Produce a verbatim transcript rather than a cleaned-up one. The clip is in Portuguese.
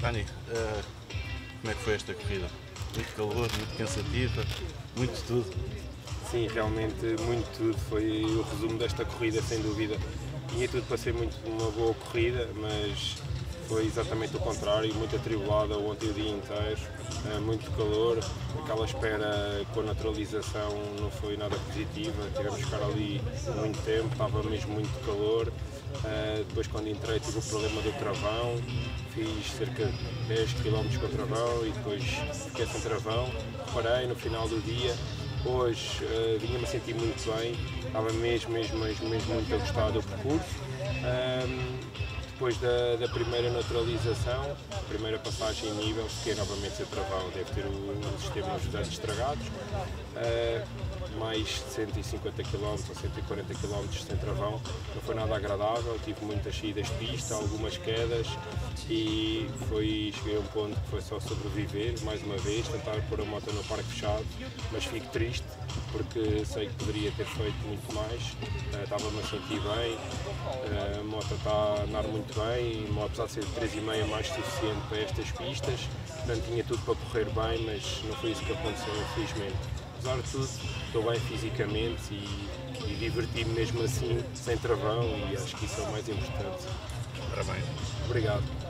Dani, uh, como é que foi esta corrida? Muito calor, muito cansativa, muito tudo. Sim, realmente muito tudo. Foi o resumo desta corrida, sem dúvida. Tinha tudo para ser muito uma boa corrida, mas foi exatamente o contrário, muito atribulada ontem o dia inteiro, muito calor, aquela espera com a naturalização não foi nada positiva, tivemos que ficar ali muito tempo, estava mesmo muito calor. Depois quando entrei tive o problema do travão, fiz cerca de dez quilómetros com o travão e depois fiquei sem travão, parei no final do dia. Hoje uh, vinha-me a sentir muito bem, estava mesmo, mesmo, mesmo, mesmo muito a gostar do percurso. Um, depois da, da primeira naturalização, a primeira passagem em nível, fiquei novamente sem travão, deve ter o, o sistema ajudante estragados. Uh, mais de cento e cinquenta quilómetros ou cento e quarenta quilómetros sem travão, não foi nada agradável, tive muitas saídas de pista, algumas quedas e foi, cheguei a um ponto que foi só sobreviver, mais uma vez, tentar pôr a moto no parque fechado, mas fico triste porque sei que poderia ter feito muito mais, uh, estava-me a sentir bem, uh, a moto está a andar muito bem, apesar de ser de três e meia mais suficiente para estas pistas, portanto tinha tudo para correr bem, mas não foi isso que aconteceu, infelizmente. Apesar de tudo, estou bem fisicamente e, e diverti-me mesmo assim, sem travão, e acho que isso é o mais importante. Parabéns. Obrigado.